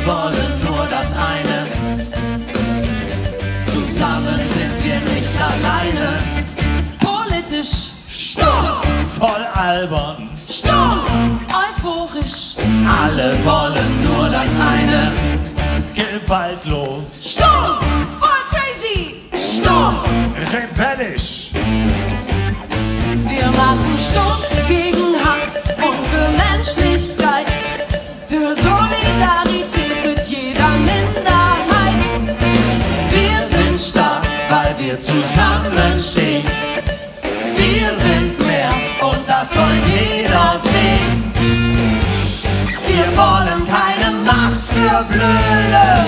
wollen nur das eine. Zusammen sind wir nicht alleine. Politisch stumm, voll albern, stumm, euphorisch. Alle wollen nur das eine. gewaltlos, Stumm, voll crazy, stumm, rebellisch. wir machen stumm gegen Hass und für Menschlichkeit, für Solidarität mit jeder Minderheit. Wir sind stark, weil wir zusammenstehen. Wir sind mehr und das soll jeder sehen. Wir wollen keine Macht für Blöde.